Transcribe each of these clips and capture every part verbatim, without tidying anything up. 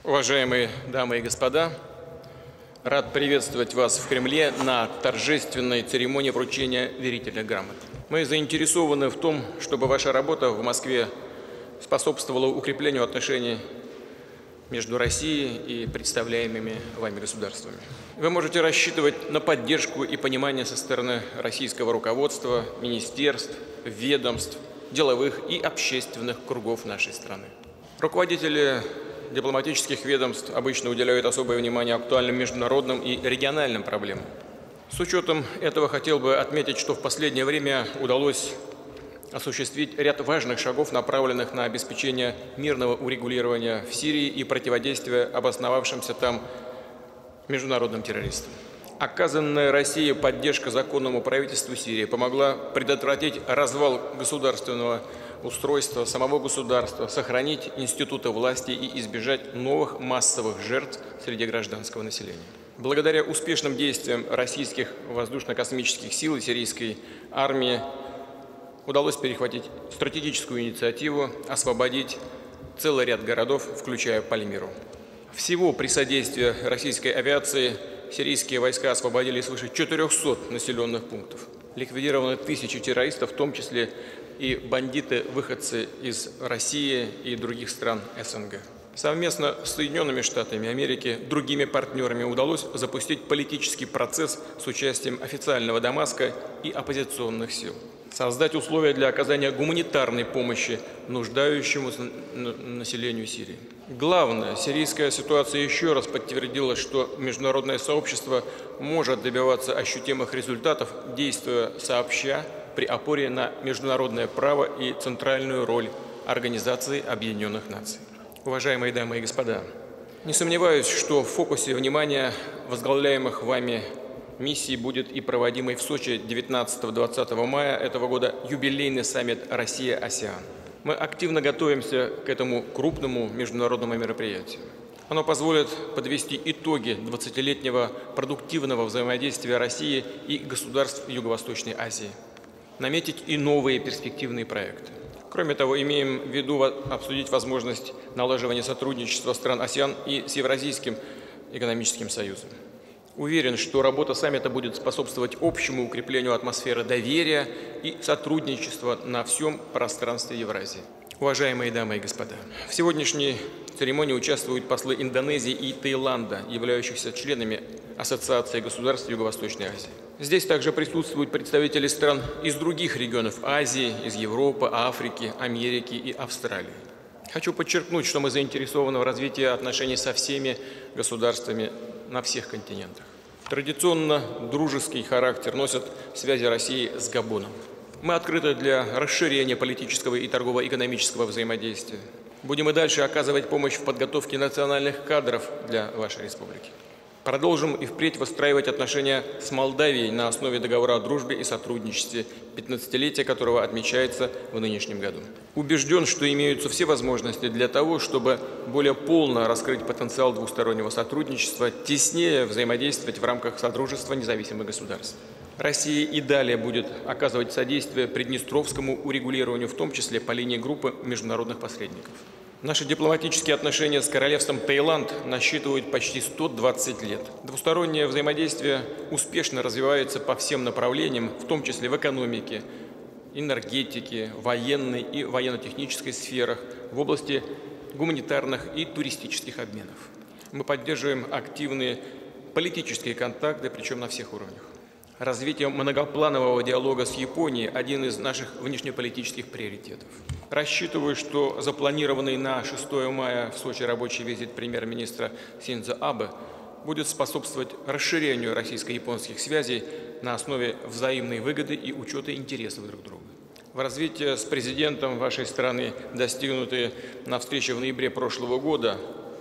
Уважаемые дамы и господа, рад приветствовать вас в Кремле на торжественной церемонии вручения верительных грамот. Мы заинтересованы в том, чтобы ваша работа в Москве способствовала укреплению отношений между Россией и представляемыми вами государствами. Вы можете рассчитывать на поддержку и понимание со стороны российского руководства, министерств, ведомств, деловых и общественных кругов нашей страны. Руководители дипломатических ведомств обычно уделяют особое внимание актуальным международным и региональным проблемам. С учетом этого хотел бы отметить, что в последнее время удалось осуществить ряд важных шагов, направленных на обеспечение мирного урегулирования в Сирии и противодействия обосновавшимся там международным террористам. Оказанная России поддержка законному правительству Сирии помогла предотвратить развал государственного устройства самого государства, сохранить институты власти и избежать новых массовых жертв среди гражданского населения. Благодаря успешным действиям российских воздушно-космических сил и сирийской армии удалось перехватить стратегическую инициативу, освободить целый ряд городов, включая Пальмиру. Всего при содействии российской авиации сирийские войска освободили свыше четырёхсот населенных пунктов. Ликвидированы тысячи террористов, в том числе и бандиты-выходцы из России и других стран СНГ. Совместно с Соединенными Штатами Америки, другими партнерами удалось запустить политический процесс с участием официального Дамаска и оппозиционных сил. Создать условия для оказания гуманитарной помощи нуждающемуся населению Сирии. Главное, сирийская ситуация еще раз подтвердила, что международное сообщество может добиваться ощутимых результатов, действуя сообща при опоре на международное право и центральную роль Организации Объединенных Наций. Уважаемые дамы и господа, не сомневаюсь, что в фокусе внимания возглавляемых вами миссии будет и проводимый в Сочи девятнадцатого-двадцатого мая этого года юбилейный саммит Россия-АСЕАН. Мы активно готовимся к этому крупному международному мероприятию. Оно позволит подвести итоги двадцатилетнего продуктивного взаимодействия России и государств Юго-Восточной Азии, наметить и новые перспективные проекты. Кроме того, имеем в виду обсудить возможность налаживания сотрудничества стран АСЕАН и с Евразийским экономическим союзом. Уверен, что работа саммита будет способствовать общему укреплению атмосферы доверия и сотрудничества на всем пространстве Евразии. Уважаемые дамы и господа, в сегодняшней церемонии участвуют послы Индонезии и Таиланда, являющихся членами Ассоциации государств Юго-Восточной Азии. Здесь также присутствуют представители стран из других регионов Азии, из Европы, Африки, Америки и Австралии. Хочу подчеркнуть, что мы заинтересованы в развитии отношений со всеми государствами на всех континентах. Традиционно дружеский характер носят связи России с Габоном. Мы открыты для расширения политического и торгово-экономического взаимодействия. Будем и дальше оказывать помощь в подготовке национальных кадров для вашей республики. Продолжим и впредь выстраивать отношения с Молдавией на основе договора о дружбе и сотрудничестве, пятнадцатилетие которого отмечается в нынешнем году. Убежден, что имеются все возможности для того, чтобы более полно раскрыть потенциал двустороннего сотрудничества, теснее взаимодействовать в рамках Содружества независимых государств. Россия и далее будет оказывать содействие приднестровскому урегулированию, в том числе по линии группы международных посредников. Наши дипломатические отношения с королевством Таиланд насчитывают почти сто двадцать лет. Двустороннее взаимодействие успешно развивается по всем направлениям, в том числе в экономике, энергетике, военной и военно-технической сферах, в области гуманитарных и туристических обменов. Мы поддерживаем активные политические контакты, причем на всех уровнях. Развитие многопланового диалога с Японией – один из наших внешнеполитических приоритетов. Рассчитываю, что запланированный на шестое мая в Сочи рабочий визит премьер-министра Синдзо Абе будет способствовать расширению российско-японских связей на основе взаимной выгоды и учета интересов друг друга. В развитии с президентом вашей страны, достигнутые на встрече в ноябре прошлого года,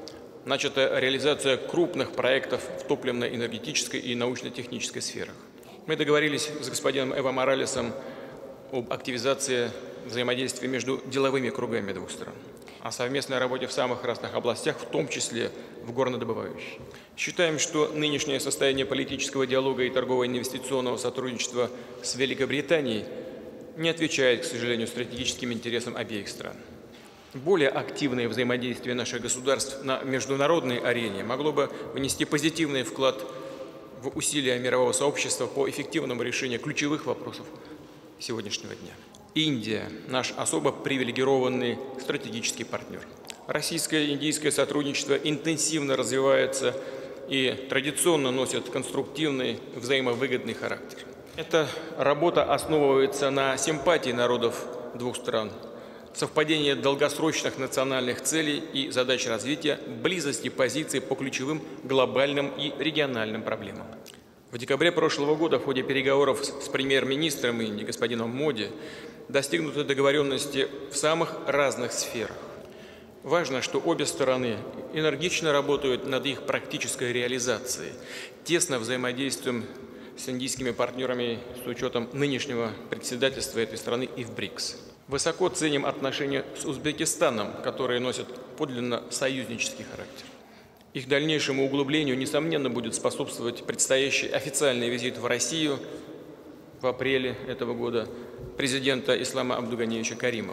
начата реализация крупных проектов в топливно-энергетической и научно-технической сферах. Мы договорились с господином Эво Моралесом об активизации взаимодействия между деловыми кругами двух стран, о совместной работе в самых разных областях, в том числе в горнодобывающей. Считаем, что нынешнее состояние политического диалога и торгово-инвестиционного сотрудничества с Великобританией не отвечает, к сожалению, стратегическим интересам обеих стран. Более активное взаимодействие наших государств на международной арене могло бы внести позитивный вклад в усилия мирового сообщества по эффективному решению ключевых вопросов сегодняшнего дня. Индия – наш особо привилегированный стратегический партнер. Российско-индийское сотрудничество интенсивно развивается и традиционно носит конструктивный, взаимовыгодный характер. Эта работа основывается на симпатии народов двух стран, совпадении долгосрочных национальных целей и задач развития, близости позиций по ключевым глобальным и региональным проблемам. В декабре прошлого года в ходе переговоров с премьер-министром Индии господином Моди достигнуты договоренности в самых разных сферах. Важно, что обе стороны энергично работают над их практической реализацией, тесно взаимодействуем с индийскими партнерами с учетом нынешнего председательства этой страны и в БРИКС. Высоко ценим отношения с Узбекистаном, которые носят подлинно союзнический характер. Их дальнейшему углублению, несомненно, будет способствовать предстоящий официальный визит в Россию в апреле этого года президента Ислама Абдуганиевича Каримова.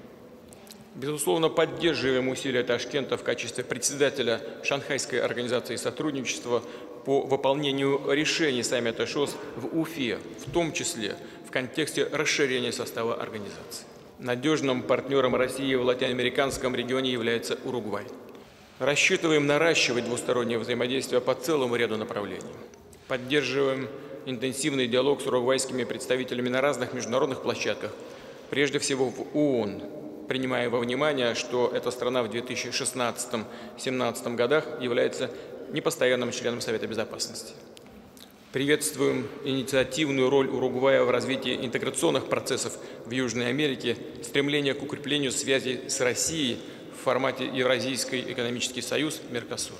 Безусловно, поддерживаем усилия Ташкента в качестве председателя Шанхайской организации сотрудничества по выполнению решений саммита ШОС в Уфе, в том числе в контексте расширения состава организации. Надежным партнером России в латиноамериканском регионе является Уругвай. Рассчитываем наращивать двустороннее взаимодействие по целому ряду направлений. Поддерживаем интенсивный диалог с уругвайскими представителями на разных международных площадках, прежде всего в ООН, принимая во внимание, что эта страна в две тысячи шестнадцатом — две тысячи семнадцатом годах является непостоянным членом Совета Безопасности. Приветствуем инициативную роль Уругвая в развитии интеграционных процессов в Южной Америке, стремление к укреплению связей с Россией в формате Евразийский экономический союз Меркосур.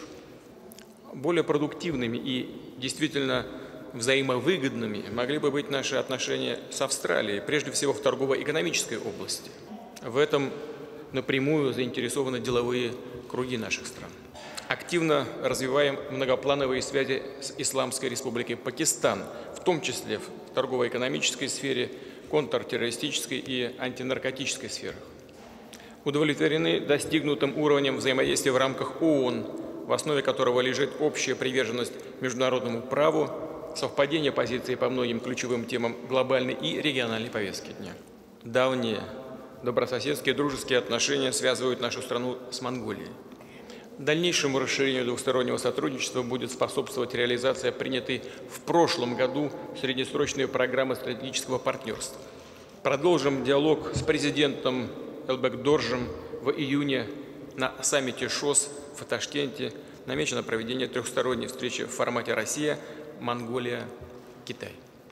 Более продуктивными и действительно взаимовыгодными могли бы быть наши отношения с Австралией, прежде всего в торгово-экономической области. В этом напрямую заинтересованы деловые круги наших стран. Активно развиваем многоплановые связи с Исламской Республикой Пакистан, в том числе в торгово-экономической сфере, контртеррористической и антинаркотической сферах. Удовлетворены достигнутым уровнем взаимодействия в рамках ООН, в основе которого лежит общая приверженность международному праву, совпадение позиций по многим ключевым темам глобальной и региональной повестки дня. Давние добрососедские дружеские отношения связывают нашу страну с Монголией. Дальнейшему расширению двустороннего сотрудничества будет способствовать реализация принятой в прошлом году среднесрочной программы стратегического партнерства. Продолжим диалог с президентом Элбек-Доржем в июне на саммите ШОС в Ташкенте. Намечено проведение трехсторонней встречи в формате Россия, Монголия, Китай.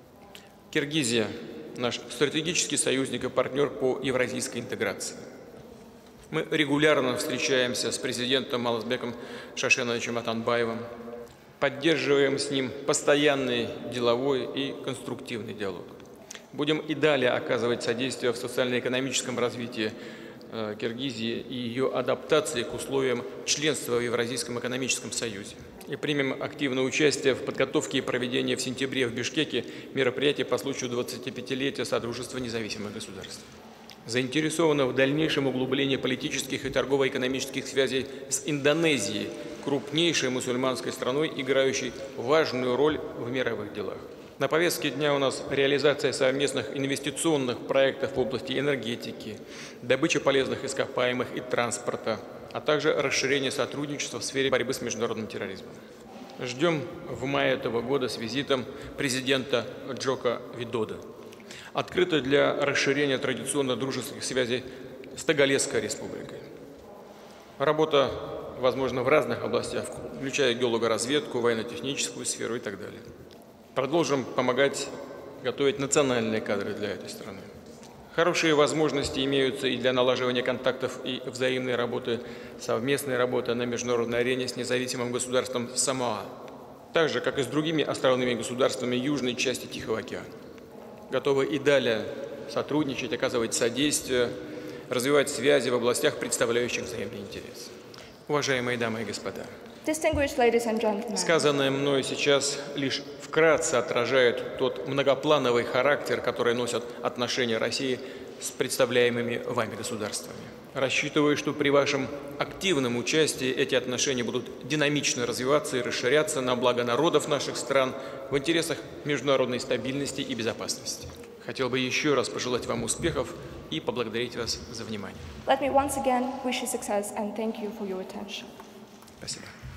Киргизия – наш стратегический союзник и партнер по евразийской интеграции. Мы регулярно встречаемся с президентом Алмазбеком Шашеновичем Атанбаевым, поддерживаем с ним постоянный деловой и конструктивный диалог. Будем и далее оказывать содействие в социально-экономическом развитии э, Киргизии и ее адаптации к условиям членства в Евразийском экономическом союзе. И примем активное участие в подготовке и проведении в сентябре в Бишкеке мероприятий по случаю двадцатипятилетия Содружества независимых государств. Заинтересована в дальнейшем углублении политических и торгово-экономических связей с Индонезией, крупнейшей мусульманской страной, играющей важную роль в мировых делах. На повестке дня у нас реализация совместных инвестиционных проектов в области энергетики, добычи полезных ископаемых и транспорта, а также расширение сотрудничества в сфере борьбы с международным терроризмом. Ждем в мае этого года с визитом президента Джоко Видодо. Открыто для расширения традиционно дружеских связей с Тоголесской республикой. Работа возможна в разных областях, включая геологоразведку, военно-техническую сферу и так далее. Продолжим помогать готовить национальные кадры для этой страны. Хорошие возможности имеются и для налаживания контактов и взаимной работы, совместной работы на международной арене с независимым государством Самоа, так же, как и с другими островными государствами южной части Тихого океана. Готовы и далее сотрудничать, оказывать содействие, развивать связи в областях, представляющих взаимный интерес. Уважаемые дамы и господа, сказанное мною сейчас лишь вкратце отражает тот многоплановый характер, который носят отношения России с представляемыми вами государствами. Рассчитываю, что при вашем активном участии эти отношения будут динамично развиваться и расширяться на благо народов наших стран в интересах международной стабильности и безопасности. Хотел бы еще раз пожелать вам успехов и поблагодарить вас за внимание. Let me once again wish you success and thank you for your attention. Спасибо.